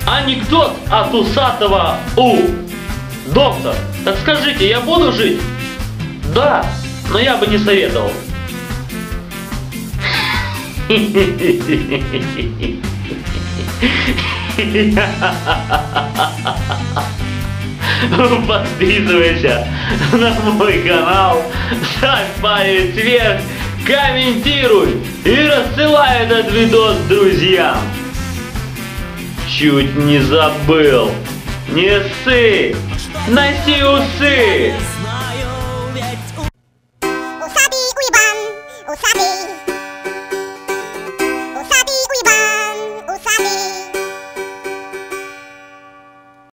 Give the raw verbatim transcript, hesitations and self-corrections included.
Анекдот от усатого У. Доктор, так скажите, я буду жить? Да, но я бы не советовал. Подписывайся на мой канал, ставь палец вверх, комментируй и рассылай этот видос друзьям. Чуть не забыл, не ссы, носи усы.